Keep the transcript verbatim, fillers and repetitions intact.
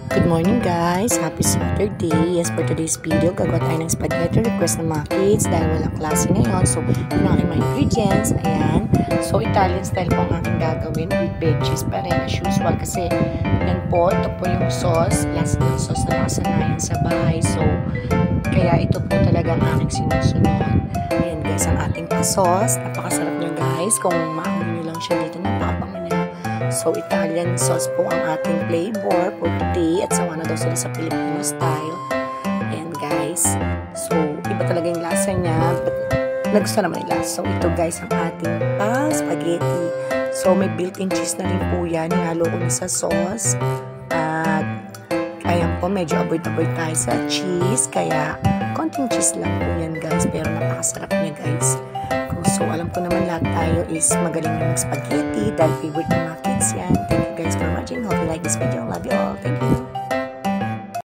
Good morning guys! Happy Saturday! Yes, for today's video, gagawa tayo ng spaghetti request ng mga kids dahil walang klase ngayon. So, yun ang aking mga ingredients. Ayan. So, Italian style po ang aking gagawin with veggies pa rin as usual kasi yan po, ito po yung sauce. Last yung sauce na nakasanayan sa bahay. So, kaya ito po talaga ang aking sinusunod. Ayan guys, ang ating sauce. Napakasarap nyo guys. Kung maamoy nyo lang siya dito, napakabango niya. So, Italian sauce po ang ating flavor for today at sawa na daw sila sa Filipino style. Ayan guys. So, iba talaga yung lasa niya. But, nagustuhan naman yung lasa. So, ito guys ang ating pa spaghetti. So, may built-in cheese na rin po yan. Hinalo ko na sa sauce. At, ayan po, medyo avoid-avoid tayo sa cheese. Kaya, konting cheese lang po yan guys. Pero napakasarap niya guys. So, alam ko naman lahat tayo is magaling na mag-spaghetti dahil favorite ng mga kids yan. Thank you guys for watching. Hope you like this video. Love you all. Thank you.